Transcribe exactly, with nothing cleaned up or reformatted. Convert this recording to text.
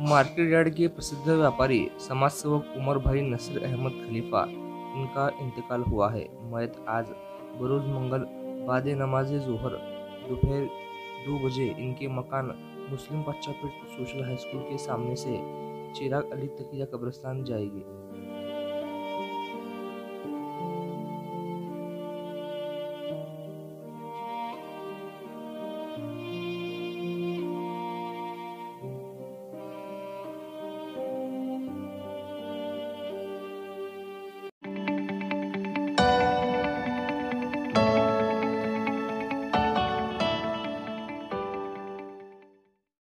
Market yard के प्रसिद्ध व्यापारी समाज सेवक उमर भाई नसीर अहमद खलीफा इनका इंतकाल हुआ है। मयत आज बरोज मंगल बाद नमाज जोहर दोपहर दो बजे इनके मकान मुस्लिम बच्चा पेट सोशल हाई स्कूल के सामने से चिराग अली तकिया कब्रिस्तान जाएगी।